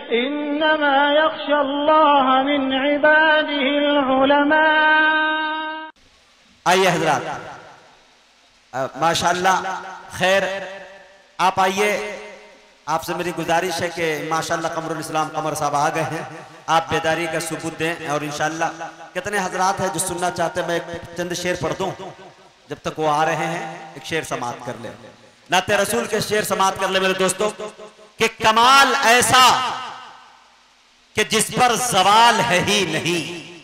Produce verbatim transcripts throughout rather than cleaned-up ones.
इन्नमा यख्शल्लाह मिन इबादिहिल उलमा। आइए हजरात, माशाल्लाह खैर आप आइए। आपसे मेरी गुजारिश है कि माशाल्लाह कमरुल इस्लाम कमर साहब आ गए हैं, आप बेदारी का सबूत दें। और इंशाल्लाह कितने हजरात हैं जो सुनना चाहते हैं, मैं एक चंद शेर पढ़ दूं जब तक वो आ रहे हैं। एक शेर समाप्त कर ले, नाते रसूल के शेर समाप्त कर ले मेरे दोस्तों। कि कमाल ऐसा कि जिस पर सवाल है ही नहीं,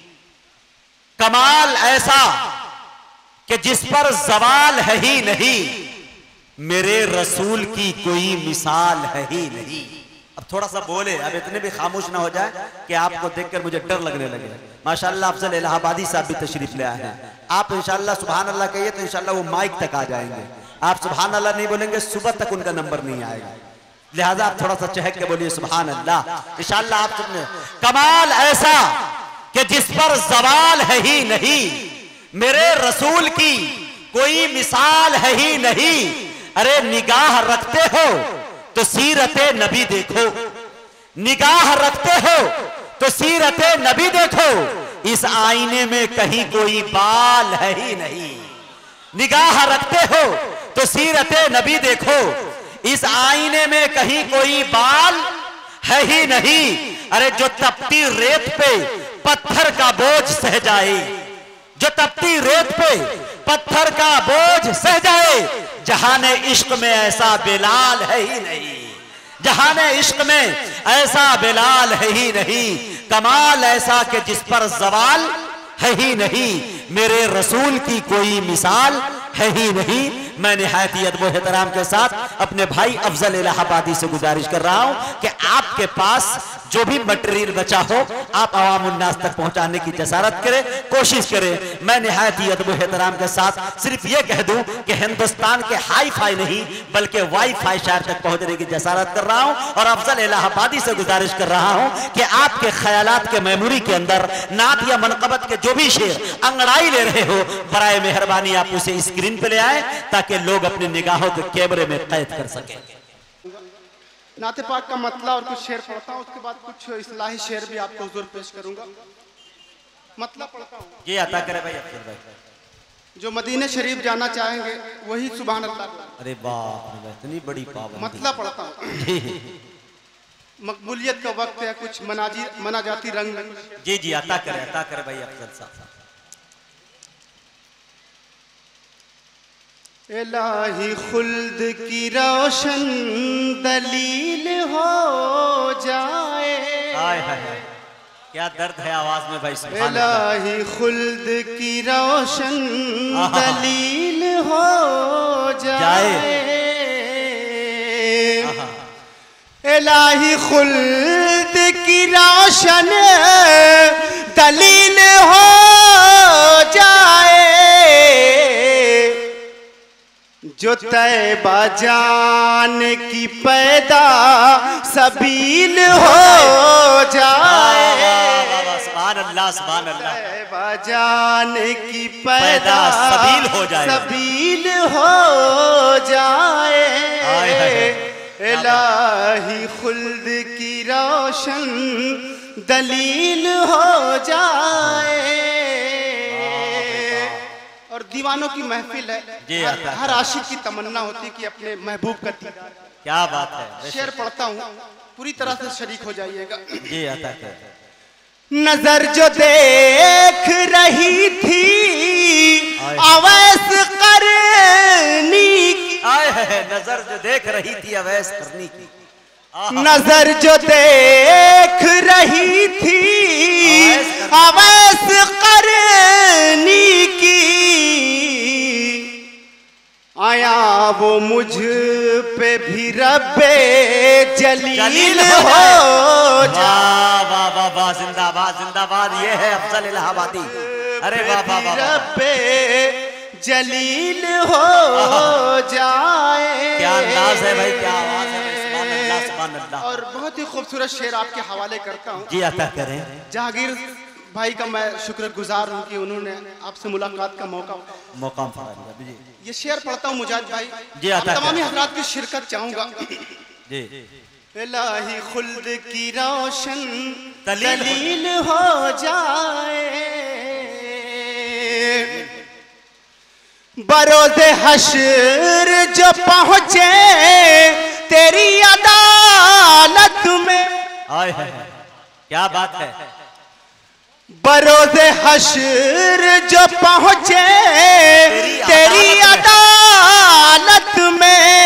कमाल ऐसा कि जिस पर सवाल है ही नहीं, मेरे रसूल की कोई मिसाल है ही नहीं। अब थोड़ा सा बोले, अब इतने भी खामोश ना हो जाए कि आपको देखकर मुझे डर लगने लगे। माशाल्लाह अफजल इलाहाबादी साहब भी तशरीफ ले आए हैं। आप इंशाल्लाह सुभान अल्लाह कहिए तो इंशाल्लाह वो माइक तक आ जाएंगे। आप सुभान अल्लाह नहीं बोलेंगे सुबह तक उनका नंबर नहीं आएगा, लिहाजा आप थोड़ा सा चहक के बोलिए सुभान अल्लाह। इंशाल्लाह आप सबने कमाल ऐसा कि जिस पर सवाल है ही नहीं, मेरे रसूल की कोई मिसाल है ही नहीं। अरे निगाह रखते हो तो सीरते नबी देखो, निगाह रखते हो तो सीरते नबी देखो, इस आईने में कहीं कोई बाल है ही नहीं। निगाह रखते हो तो सीरते नबी देखो, इस आईने में कहीं कोई बाल है ही नहीं। अरे जो तपती रेत पे पत्थर का बोझ सह जाए, जो तपती रेत पे पत्थर का बोझ सह जाए, जहाने इश्क में ऐसा बेलाल है ही नहीं, जहाने इश्क में ऐसा बेलाल है ही नहीं। कमाल ऐसा कि जिस पर सवाल है ही नहीं, मेरे रसूल की कोई मिसाल है ही नहीं। मैं निहायत ही अदब एहतराम के साथ अपने भाई अफजल इलाहाबादी से गुजारिश कर रहा हूं कि आपके पास जो भी मटेरियल बचा हो आप अवाम उन्नास तक पहुंचाने की जसारत करें, कोशिश करें। मैं निहायत ही अदब एहतराम के साथ सिर्फ ये कह दूं कि हिंदुस्तान के हाई फाई नहीं बल्कि वाई फाई शहर तक पहुंचने की जसारत कर रहा हूं और अफजल इलाहाबादी से गुजारिश कर रहा हूं कि आपके ख्यालात के मेमोरी के अंदर नात या मनकबत के जो भी शेर अंगड़ाई ले रहे हो, बराए मेहरबानी आप उसे स्क्रीन पे ले आए ताकि लोग अपनी निगाहों को कैमरे में कैद कर सकें। नाते पाक का मतला और कुछ शेर पढ़ता हूँ, उसके बाद कुछ इस्लाही शेर भी आपको हुजूर पेश करूंगा। मतला पढ़ता हूँ, ये अता करे भाई अफजल भाई। जो मदीने शरीफ जाना चाहेंगे वही सुभान अल्लाह। अरे बाप रे, इतनी बड़ी पाबंदी। मतला पढ़ता हूँ। मकबूलियत का वक्त है, कुछ मनाजी मनाजाती रंग। जी जी अता करे, अता करे भाई अफजल साहब। इलाही खुल्द की रोशन दलील हो जाए। हाय हाय, क्या दर्द है आवाज में भाई। सुभान अल्लाह। इलाही खुल्द की रोशन दलील हो जाए। इलाही खुल्द की रोशन दलील हो जाए, जो तैबा जान की पैदा सबील हो जाए। सुभान अल्लाह, सुभान अल्लाह। तैबा जान की पैदा सबील हो जाए, सबील हो जाए। इलाही खुल्द की रोशन दलील हो जाए। और दीवानों की महफिल है, हर, हर आशिक की तमन्ना होती कि अपने महबूब का दीदार। क्या बात है। शेर पढ़ता हूँ, पूरी तरह से शरीक हो जाइएगा। जी आता है। नजर जो देख रही थी अवैस करनी की, आए है नजर जो देख रही थी अवैस करनी की, नजर जो देख रही थी अवैस करनी की, आया वो मुझ पे भी रब्बे जलील हो जाए। वाह वाह वाह, जिंदाबाद जिंदाबाद। ये है अफजल इलाहाबादी। अरे वाह वाह वाह, रब्बे जलील हो जाए। क्या अंदाज है भाई, क्या आवाज है। सुभान अल्लाह, सुभान अल्लाह। और बहुत ही खूबसूरत शेर आपके हवाले करता हूँ। जी अता करें। जहांगीर भाई का मैं शुक्रगुजार हूँ कि उन्होंने आपसे मुलाकात का मौका मौका फराहम किया। ये शेर पढ़ता हूँ मुजाहिद भाई। जी अता तमाम हजरात की शिरकत चाहूंगा। जी इलाही खुल्द की रोशन दलील दलील हो जाए, बरोज़े हश्र जो पहुंचे तेरी अदालत में। आए है, क्या बात है। बरोज़े हश्र जो पहुंचे तेरी, तेरी अदालत में,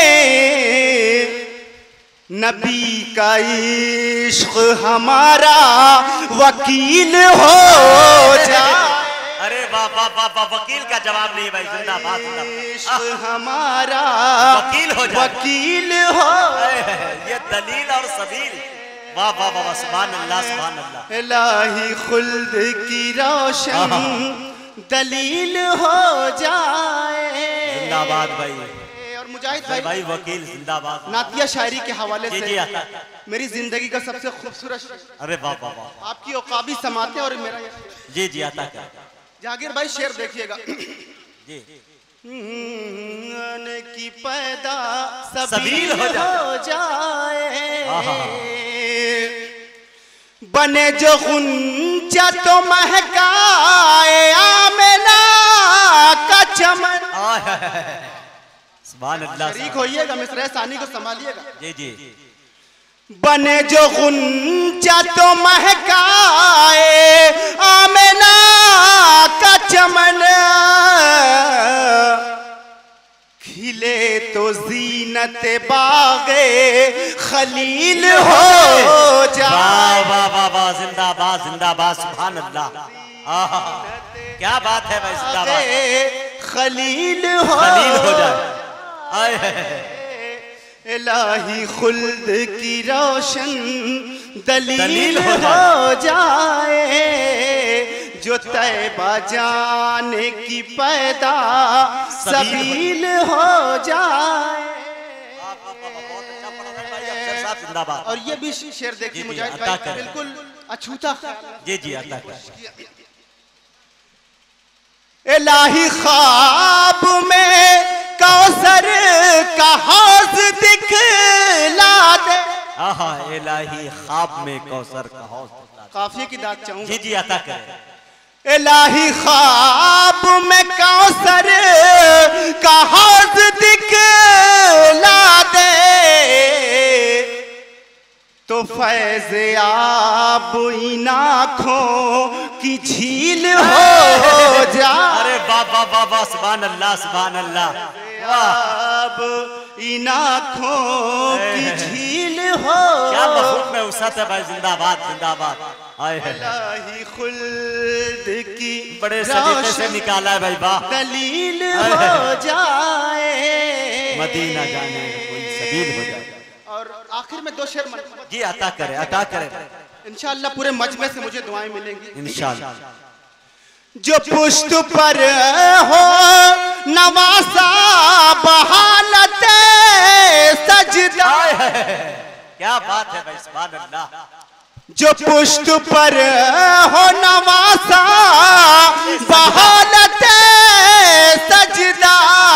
नबी का इश्क हमारा वकील हो जाए। अरे वाह वाह वाह वाह, वकील का जवाब नहीं भाई, जिंदाबाद इश्क हमारा वकील हो जाए, वकील हो। ये दलील और सबील, वाह वाह वाह, सुभान अल्लाह सुभान अल्लाह। इलाही खुल्द की रोशन दलील हो जाए। जिंदाबाद भाई। और मुजाहिद भाई, भाई वकील जिंदाबाद। नातिया शायरी के हवाले जी से जी आता। मेरी जिंदगी का सबसे खूबसूरत, अरे वाह वाह वाह, आपकी औकाबी समाते और मेरा जी जी आता क्या। जहांगीर भाई शेर देखिएगा। जी की पैदा सबील हो जाए, बने जो गुंजा तो महकाए आमिना का चमन। सुभान अल्लाह। शरीक होइएगा, मिसरा सानी को संभालिएगा। जी जी। बने जो गुंजा तो महकाए आमिना का चमन, खिले तो जीनत बागे खलील हो जा। वाह वाह वाह वाह, जिंदाबाद जिंदाबाद, सुभान अल्लाह। क्या बात है भाई, जिंदाबाद। खलील हो खलील हो जाए। आए है। इलाही खुल्द की रोशन दलील, दलील हो हो जाए, जो तैबा जाने की पैदा सबील हो जाए। जिंदाबाद। और ये भी शेर देखिए मुजाहिद अता भाई, करें। बिल्कुल अछूता। जी जी अता करें। इलाही ख्वाब में कौसर का हौज दिखला दे। आहा, इलाही ख्वाब में कौसर का हौज। काफिये की दाद चाहूंगा। जी जी अता करें। इलाही ख्वाब में कौसर का हौज दिखला दे, तो फैज़ आब इन आँखों की झील हो जा। अरे वाह वाह वाह वाह, सुभान अल्लाह सुभान अल्लाह। अब इन आँखों की झील हो। क्या मफहूम में उसत है भाई, जिंदाबाद जिंदाबाद। आए है। इलाही खुल्द की बड़े सलीके से निकाला है भाई, वाह। दलील हो जाए, मदीना जाने कोई सबील हो जाए। और आखिर में दो शेर जी अता करे अता करे। इंशाअल्लाह पूरे मजमे से मुझे दुआएं मिलेंगी इंशाअल्लाह। जो पुश्त पर हो नवासा बहालत सजदा। क्या बात है भाई, सुभान अल्लाह। जो पुश्त पर हो नवासा बहालत सजदा,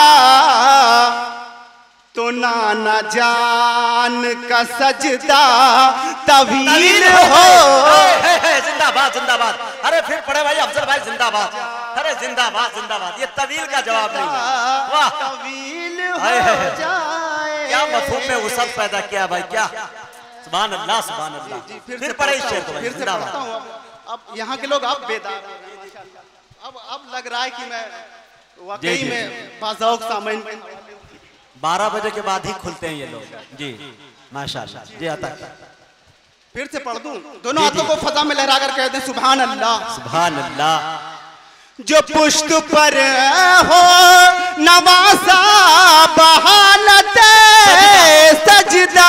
तो नाना जान का सजदा तवील हो। जिंदाबाद जिंदाबाद। अरे फिर पड़े भाई अफजल भाई, जिंदाबाद। अरे जिंदाबाद जिंदाबाद। ये तवील का जवाब नहीं। वाह, तवील हो जाए। क्या मफहूम में वसत पैदा किया भाई, क्या सुभान अल्लाह सुभान अल्लाह। फिर पढ़े इस शेर को भाई, जिंदाबाद। अब यहाँ के लोग अब बेदार, अब अब लग रहा है कि मैं वाकई में बाज़ौक़ सामईन। बारह बजे के बाद ही खुलते हैं ये लोग। जी माशाल्लाह। जी आता फिर से पढ़ दूं, दोनों हाथों को फजा में लहरा कर कह दें सुभान अल्लाह सुभान अल्लाह। जो पुश्त पर हो नवासा बहालत सजदा,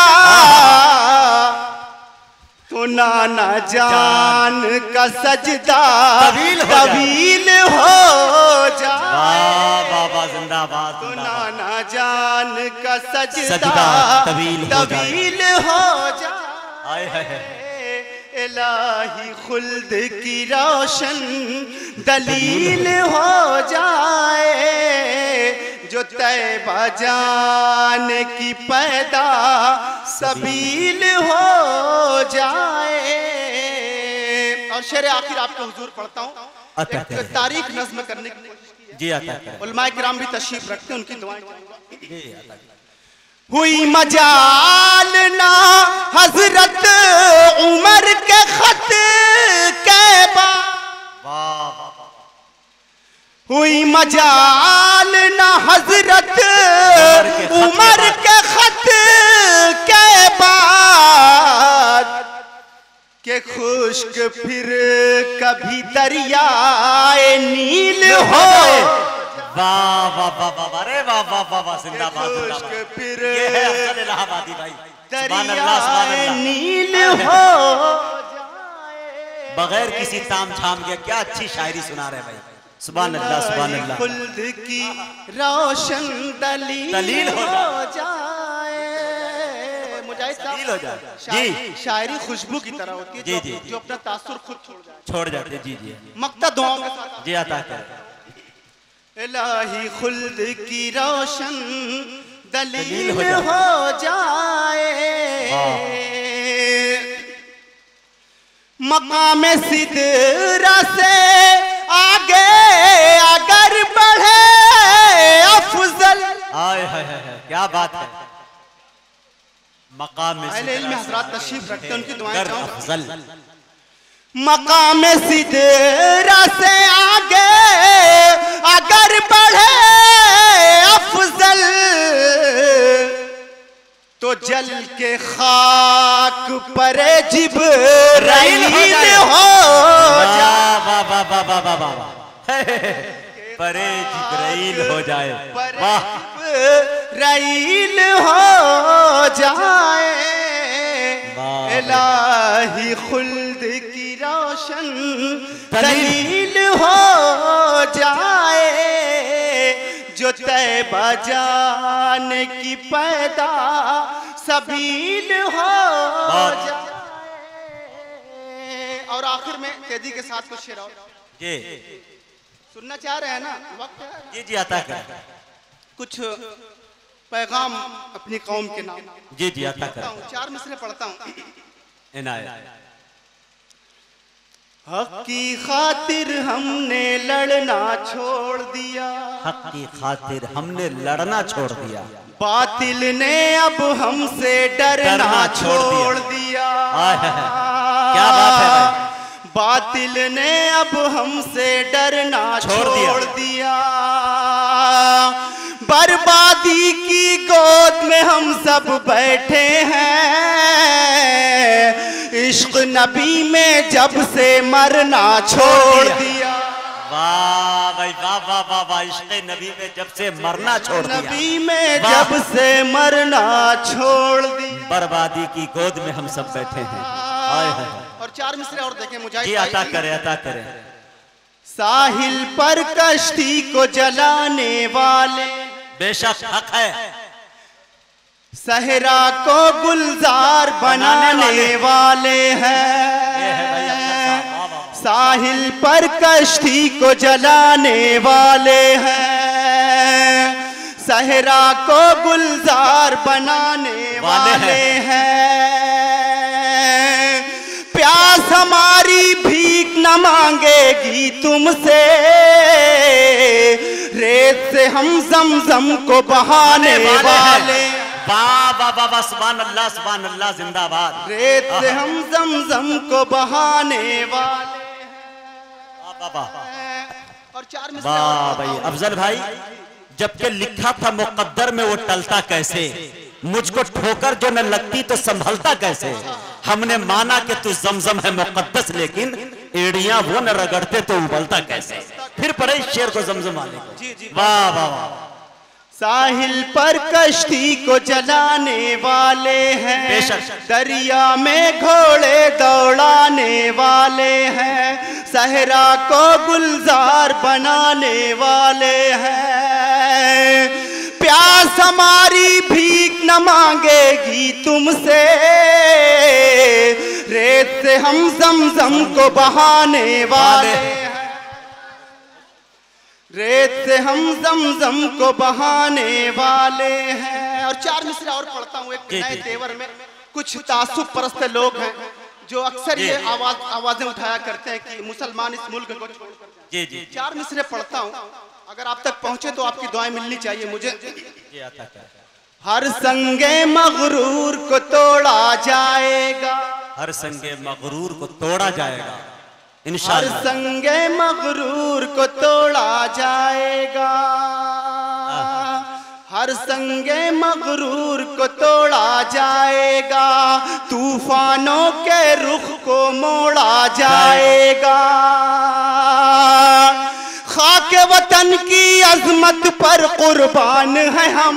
तो नाना जान का सजदा तवील हो जा। वाह वाह जिंदाबाद। तो नाना जान का सजदा सजदा तवील हो तवील हो जा। आए है। इलाही खुल्द की रोशन दलील हो जाए, जो तैबा जान की पैदा सबील हो जाए। और शेर आखिर आपके हुजूर पढ़ता हूँ, एक तारीख नज्म करने की कोशिश की जी आता है। उलमाए किराम भी तशरीफ रखते हैं, उनकी दुआएं। हुई मजाल ना हजरत उमर के खत के बाद, हुई मजाल ना हजरत उमर के खत के बाद, के खुश्क फिर कभी दरियाए नील हो। वाह वाह वाह वाह, अरे वाह वाह वाह वाह, जिंदाबाद जिंदाबाद। फिर ये है अफजल इलाहाबादी भाई, सुभान अल्लाह सुभान दरियाए अल्लाह। नील हो जाए। बगैर किसी ताम झाम के क्या अच्छी शायरी सुना रहे भाई, सुभान अल्लाह सुभान अल्लाह। खुल्द की रोशन दलील, दलील हो जाए। मुजाहिद साहब, दलील हो जाए शायरी, जी। शायरी खुशबू की तरह होती है, जी, जो, जी, जी। जो अपना तासुर खुद छोड़ जाए, छोड़ जाते जी जी मक्ता दुआओं के साथ। जी आता है। इलाही खुल्द की रोशन दलील, दलील हो हो जाए। मकाम सिदरा से आगे अगर बढ़े अफजल। आए हाय हाय, क्या बात है। मकाम अहले इल्म हज़रात तशरीफ रखते हैं, उनकी दुआएं चाहूं। अफजल। मकाम सिदरा से आगे अगर बढ़े अफजल, तो जल के खाक पर जिब्राइल हो जाए। वाह वाह वाह वाह वाह वाह वाह, परे जिब्राइल हो जाए। वाह, जिब्राइल हो जाए। इलाही खुल्द की रोशन दलील हो जाए। जो तैबा जाने की पैदा सबील हो जाए। और आखिर में कैदी के साथ कुछ शेर और जी सुनना चाह रहे हैं ना, वक्त है। जी जी आता कर, कुछ पैगाम अपनी कौम के नाम। जी जी आता कर, चार मिसरे पढ़ता हूँ। इनायत। हक की खातिर हमने लड़ना छोड़ दिया, हक की खातिर हमने लड़ना छोड़ दिया। बातिल ने अब हमसे डरना, डरना छोड़ छोड़ दिया। दिया। आय हाय हाय, क्या बात है भाई। बातिल ने अब हमसे डरना छोड़ छोड़ दिया। दिया। बर्बादी की गोद में हम सब बैठे हैं। इश्क नबी में जब से मरना छोड़ दिया। वाह भाई वाह वाह वाह वाह, इश्क़ नबी में जब से मरना छोड़ दिया। नबी में जब से मरना छोड़ दिया। बर्बादी की गोद में हम सब बैठे हैं। आय हाय। और चार मिसरे और देखें मुजाहिद। जी अता करे अता करे। साहिल पर कश्ती को जलाने वाले बेशक हक है। सहरा को गुलजार बनाने वाले हैं। साहिल पर कश्ती को जलाने वाले हैं। सहरा को गुलजार बनाने वाले हैं। प्यास हमारी भीख न मांगेगी तुमसे। रेत से हम जमजम को बहाने वाले। वाह वाह वाह वाह, सुभान अल्लाह सुभान अल्लाह, जिंदाबाद। रेत से हम जमजम को बहाने वाले हैं। और चार मिसरे वाह भाई अफजल भाई, जबकि लिखा था मुकद्दर में वो टलता कैसे। मुझको ठोकर जो न लगती तो संभलता कैसे। हमने माना कि तू जमजम है मुकद्दस, लेकिन एड़ियां वो न रगड़ते तो उबलता कैसे। फिर पढ़े इस शेर को जमजम वाले को। वाह वाह वाह। साहिल पर कश्ती को जलाने वाले हैं। दरिया में घोड़े दौड़ाने वाले हैं। सहरा को गुलजार बनाने वाले हैं। प्यास हमारी भीख न मांगेगी तुमसे। रेत से हम जमजम को बहाने वाले हैं। रेत से हम जमजम को बहाने वाले हैं। हैं और चार मिसरे और पढ़ता हूँ एक नए तेवर में। कुछ तासुब परस्त लोग हैं जो अक्सर ये आवाज आवाजें उठाया करते हैं कि मुसलमान इस मुल्क को छोड़कर जी जी चार मिसरे पढ़ता हूँ, अगर आप तक पहुंचे तो आपकी दुआएं मिलनी चाहिए मुझे। ये आता क्या? हर संगे मगरूर को तोड़ा जाएगा, हर संगे मगरूर को तोड़ा जाएगा हर इंशाअल्लाह। संगे मगरूर को तोड़ा जाएगा, हर संगे मगरूर को तोड़ा जाएगा, तूफानों के रुख को मोड़ा जाएगा। खाके वतन की अजमत पर कुर्बान है हम,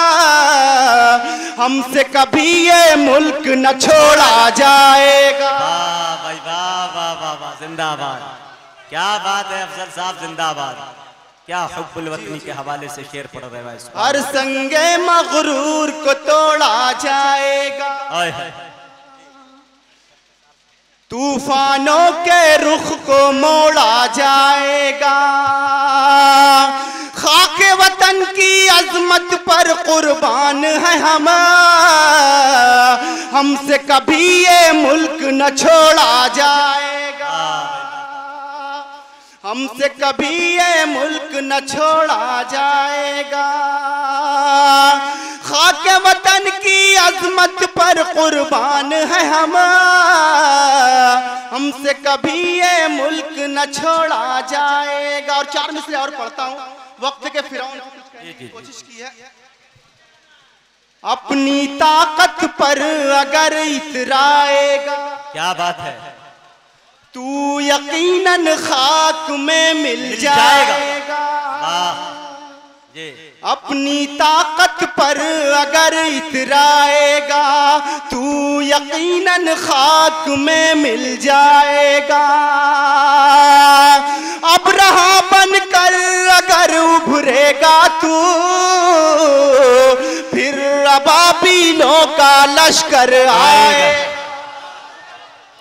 हमसे कभी ये मुल्क न छोड़ा जाएगा। वाह भाई वाह वाह वाह वाह, जिंदाबाद। क्या बात है अफजल साहब, जिंदाबाद। क्या हुब्बुल वतनी के हवाले से शेर पढ़ रहे हैं। हर संगे मगरूर को तोड़ा जाएगा, तूफानों के रुख को मोड़ा जाएगा। खाके वतन की अजमत पर कुर्बान है हम, हमसे कभी ये मुल्क न छोड़ा जाएगा, हमसे कभी ये मुल्क न छोड़ा जाएगा। खाके वतन की अजमत पर कुर्बान है हम, हमसे कभी ये मुल्क न छोड़ा जाएगा। और चार मिसरे और पढ़ता हूँ, वक्त के फिरौन की कोशिश की है। अपनी ताकत पर अगर इतराएगा, क्या बात है, तू यकीनन खाक में मिल जाएगा। अपनी ताकत पर अगर इतराएगा, तू यकीनन खाक में मिल जाएगा। अब रहा बनकर अगर उभरेगा तू, फिर अबाबीलों का लश्कर आएगा।